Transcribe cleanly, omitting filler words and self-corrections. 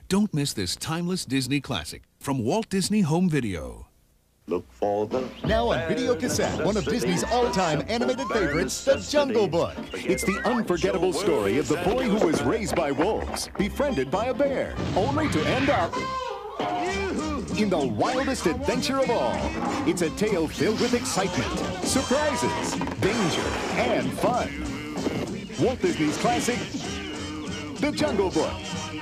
Don't miss this timeless Disney classic from Walt Disney Home Video. Look for the Now on video cassette, one of Disney's all-time animated favorites, The Jungle Book. It's the unforgettable story of the boy who was raised by wolves, befriended by a bear, only to end up in the wildest adventure of all. It's a tale filled with excitement, surprises, danger, and fun. Walt Disney's classic, The Jungle Book.